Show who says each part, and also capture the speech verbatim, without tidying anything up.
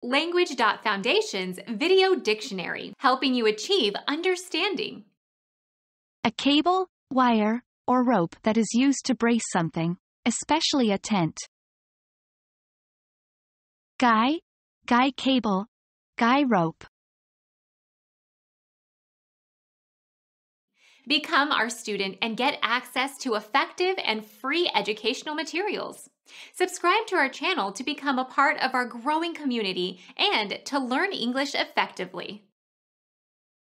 Speaker 1: Language Foundation's Video Dictionary, helping you achieve understanding.
Speaker 2: A cable, wire, or rope that is used to brace something, especially a tent. Guy, guy cable, guy rope.
Speaker 1: Become our student and get access to effective and free educational materials. Subscribe to our channel to become a part of our growing community and to learn English effectively.